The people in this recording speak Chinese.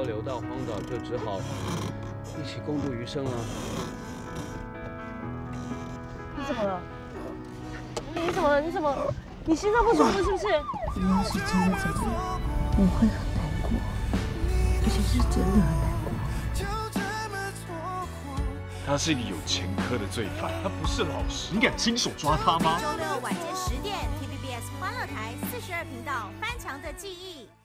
流到荒岛，就只好一起共度余生了。 你怎么了？你怎么了？你怎么？你心脏不舒服是不是？ 你要是真的怎么了，我会很难过，而且是真的很难过。 他是一个有前科的罪犯，他不是老师，你敢亲手抓他吗？ 周六晚间10点 ，TVBS 欢乐台42频道《翻墙的记忆》。